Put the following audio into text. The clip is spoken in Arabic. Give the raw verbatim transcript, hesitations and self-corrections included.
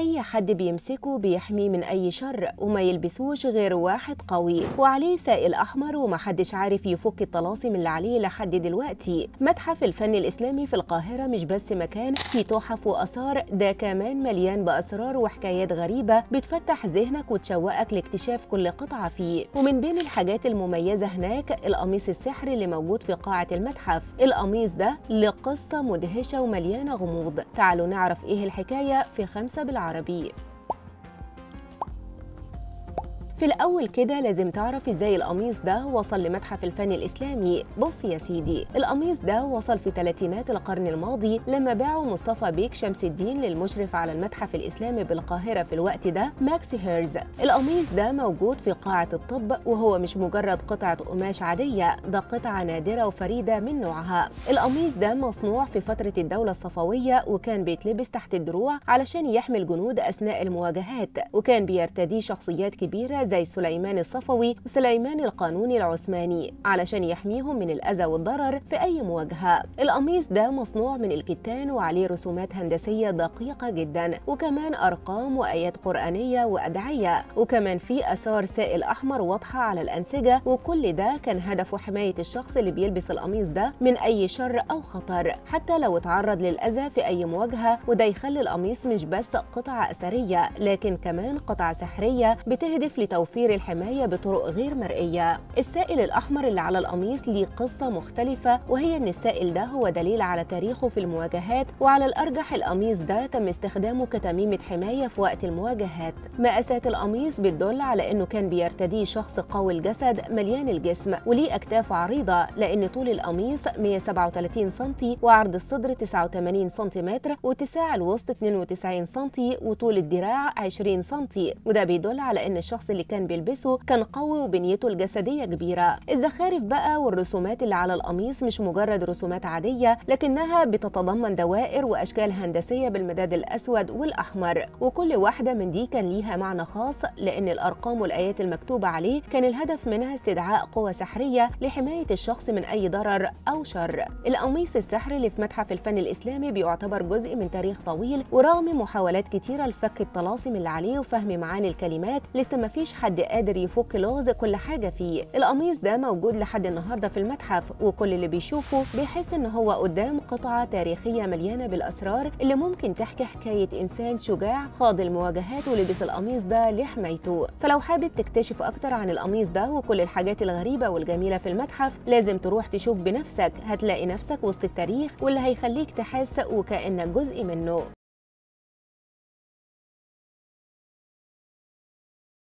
أي حد بيمسكه بيحميه من أي شر، وما يلبسوش غير واحد قوي وعليه سائل أحمر ومحدش عارف يفك الطلاسم اللي عليه لحد دلوقتي. متحف الفن الإسلامي في القاهرة مش بس مكان فيه تحف وآثار، ده كمان مليان بأسرار وحكايات غريبة بتفتح ذهنك وتشوقك لاكتشاف كل قطعة فيه. ومن بين الحاجات المميزة هناك القميص السحري اللي موجود في قاعة المتحف. القميص ده لقصة مدهشة ومليانة غموض. تعالوا نعرف ايه الحكاية في خمسة بالعربي. في الأول كده لازم تعرف ازاي القميص ده وصل لمتحف الفن الإسلامي. بص يا سيدي، القميص ده وصل في ثلاثينات القرن الماضي لما باعه مصطفى بيك شمس الدين للمشرف على المتحف الإسلامي بالقاهرة في الوقت ده ماكسي هيرز. القميص ده موجود في قاعة الطب، وهو مش مجرد قطعة قماش عادية، ده قطعة نادرة وفريدة من نوعها. القميص ده مصنوع في فترة الدولة الصفوية، وكان بيتلبس تحت الدروع علشان يحمي الجنود أثناء المواجهات، وكان بيرتديه شخصيات كبيرة زي سليمان الصفوي وسليمان القانوني العثماني علشان يحميهم من الأذى والضرر في أي مواجهة. القميص ده مصنوع من الكتان وعليه رسومات هندسية دقيقة جدا، وكمان أرقام وآيات قرآنية وأدعية، وكمان في آثار سائل أحمر واضحة على الأنسجة. وكل ده كان هدفه حماية الشخص اللي بيلبس القميص ده من أي شر أو خطر، حتى لو اتعرض للأذى في أي مواجهة. وده يخلي القميص مش بس قطعة أثرية، لكن كمان قطعة سحرية بتهدف لتوفير توفير الحماية بطرق غير مرئية. السائل الأحمر اللي على القميص ليه قصة مختلفة، وهي إن السائل ده هو دليل على تاريخه في المواجهات، وعلى الأرجح القميص ده تم استخدامه كتميمة حماية في وقت المواجهات. مقاسات القميص بتدل على إنه كان بيرتديه شخص قوي الجسد مليان الجسم وليه أكتاف عريضة، لأن طول القميص مئة وسبعة وثلاثين سنتي وعرض الصدر تسعة وثمانين سنتيمتر واتساع الوسط اثنين وتسعين سنتي وطول الذراع عشرين سنتي، وده بيدل على إن الشخص اللي كان بيلبسه كان قوي وبنيته الجسدية كبيرة. الزخارف بقى والرسومات اللي على القميص مش مجرد رسومات عادية، لكنها بتتضمن دوائر وأشكال هندسية بالمداد الأسود والأحمر، وكل واحدة من دي كان ليها معنى خاص، لأن الأرقام والآيات المكتوبة عليه كان الهدف منها استدعاء قوة سحرية لحماية الشخص من أي ضرر أو شر. القميص السحري اللي في متحف الفن الإسلامي بيعتبر جزء من تاريخ طويل، ورغم محاولات كتيرة لفك الطلاسم اللي عليه وفهم معاني الكلمات، لسه مفيش حد قادر يفك لغز كل حاجة فيه. القميص ده موجود لحد النهاردة في المتحف، وكل اللي بيشوفه بيحس ان هو قدام قطعة تاريخية مليانة بالأسرار اللي ممكن تحكي حكاية إنسان شجاع خاض المواجهات ولبس القميص ده لحمايته. فلو حابب تكتشف أكتر عن القميص ده وكل الحاجات الغريبة والجميلة في المتحف، لازم تروح تشوف بنفسك. هتلاقي نفسك وسط التاريخ، واللي هيخليك تحس وكأنك جزء منه.